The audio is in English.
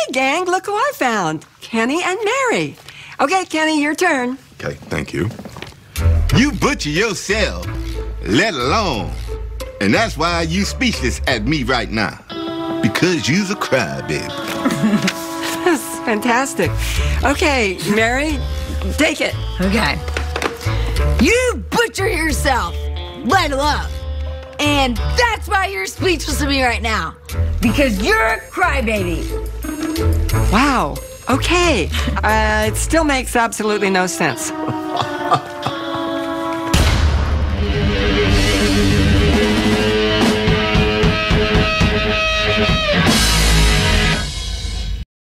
gang, look who I found. Kenny and Mary. Okay, Kenny, your turn. Okay, thank you. You butcher yourself, let alone. And that's why you speechless at me right now. Because you's a crybaby. That's fantastic. Okay, Mary, take it. Okay. You butcher yourself, let alone. And that's why you're speechless to me right now. Because you're a crybaby. Wow. Okay. It still makes absolutely no sense.